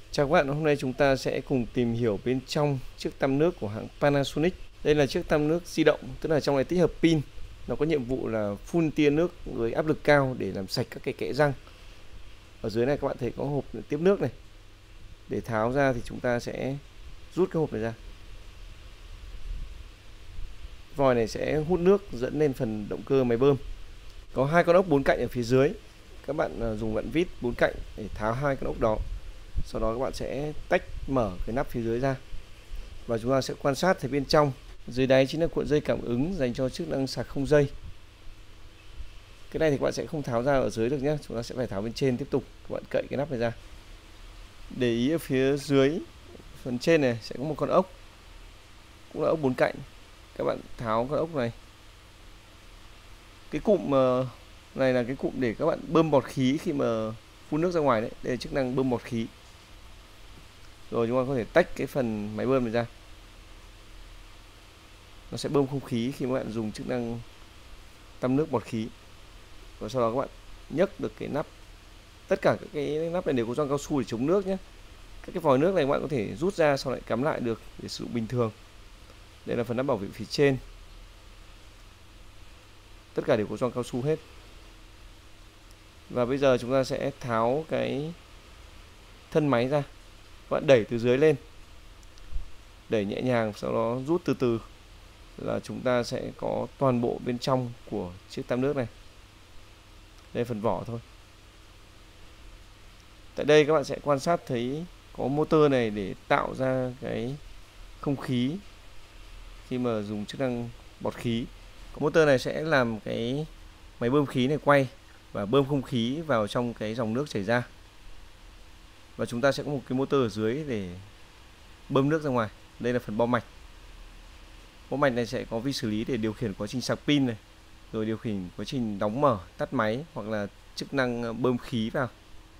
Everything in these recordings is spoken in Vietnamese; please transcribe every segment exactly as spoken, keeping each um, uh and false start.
Chào các bạn, hôm nay chúng ta sẽ cùng tìm hiểu bên trong chiếc tăm nước của hãng Panasonic. Đây là chiếc tăm nước di động, tức là trong này tích hợp pin. Nó có nhiệm vụ là phun tia nước với áp lực cao để làm sạch các cái kẽ răng. Ở dưới này các bạn thấy có hộp tiếp nước này. Để tháo ra thì chúng ta sẽ rút cái hộp này ra. Vòi này sẽ hút nước dẫn lên phần động cơ máy bơm. Có hai con ốc bốn cạnh ở phía dưới. Các bạn dùng vặn vít bốn cạnh để tháo hai con ốc đó. Sau đó các bạn sẽ tách mở cái nắp phía dưới ra và chúng ta sẽ quan sát thấy bên trong. Dưới đáy chính là cuộn dây cảm ứng dành cho chức năng sạc không dây. Cái này thì các bạn sẽ không tháo ra ở dưới được nhé, chúng ta sẽ phải tháo bên trên tiếp tục. Các bạn cậy cái nắp này ra. Để ý ở phía dưới phần trên này sẽ có một con ốc, cũng là ốc bốn cạnh. Các bạn tháo con ốc này. Cái cụm này là cái cụm để các bạn bơm bọt khí khi mà phun nước ra ngoài đấy. Đây là chức năng bơm bọt khí. Rồi chúng ta có thể tách cái phần máy bơm này ra. Nó sẽ bơm không khí khi các bạn dùng chức năng tăm nước bọt khí. Và sau đó các bạn nhấc được cái nắp. Tất cả các cái nắp này đều có gioăng cao su để chống nước nhé. Các cái vòi nước này các bạn có thể rút ra sau lại cắm lại được để sử dụng bình thường. Đây là phần nắp bảo vệ phía trên. Tất cả đều có gioăng cao su hết. Và bây giờ chúng ta sẽ tháo cái thân máy ra. Các bạn đẩy từ dưới lên, đẩy nhẹ nhàng, sau đó rút từ từ là chúng ta sẽ có toàn bộ bên trong của chiếc tăm nước này. Đây là phần vỏ thôi. Tại đây các bạn sẽ quan sát thấy có motor này để tạo ra cái không khí khi mà dùng chức năng bọt khí. Motor này sẽ làm cái máy bơm khí này quay và bơm không khí vào trong cái dòng nước chảy ra. Và chúng ta sẽ có một cái motor ở dưới để bơm nước ra ngoài. Đây là phần bo mạch. Bo mạch này sẽ có vi xử lý để điều khiển quá trình sạc pin này, rồi điều khiển quá trình đóng mở, tắt máy hoặc là chức năng bơm khí vào.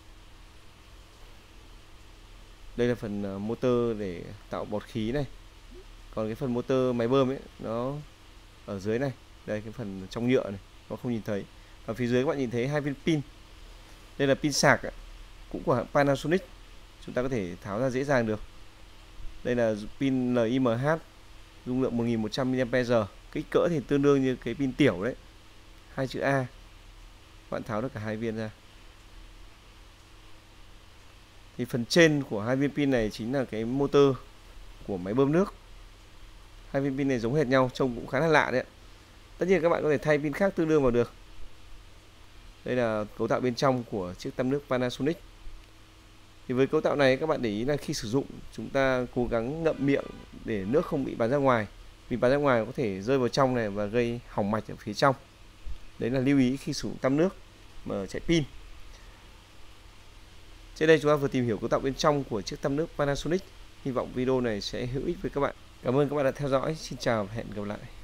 Đây là phần motor để tạo bọt khí này. Còn cái phần motor máy bơm ấy nó ở dưới này. Đây cái phần trong nhựa này, nó không nhìn thấy. Ở phía dưới các bạn nhìn thấy hai viên pin. Đây là pin sạc ấy, cũng của hãng Panasonic. Chúng ta có thể tháo ra dễ dàng được. Đây là pin L I M H, dung lượng một nghìn một trăm mi li am pe giờ. Kích cỡ thì tương đương như cái pin tiểu đấy, hai chữ A. Các bạn tháo được cả hai viên ra. Thì phần trên của hai viên pin này chính là cái motor của máy bơm nước. Hai viên pin này giống hệt nhau, trông cũng khá là lạ đấy ạ. Tất nhiên các bạn có thể thay pin khác tương đương vào được. Đây là cấu tạo bên trong của chiếc tăm nước Panasonic. Thì với cấu tạo này các bạn để ý là khi sử dụng chúng ta cố gắng ngậm miệng để nước không bị bắn ra ngoài. Vì bắn ra ngoài có thể rơi vào trong này và gây hỏng mạch ở phía trong. Đấy là lưu ý khi sử dụng tăm nước mà chạy pin. Trên đây chúng ta vừa tìm hiểu cấu tạo bên trong của chiếc tăm nước Panasonic. Hy vọng video này sẽ hữu ích với các bạn. Cảm ơn các bạn đã theo dõi. Xin chào và hẹn gặp lại.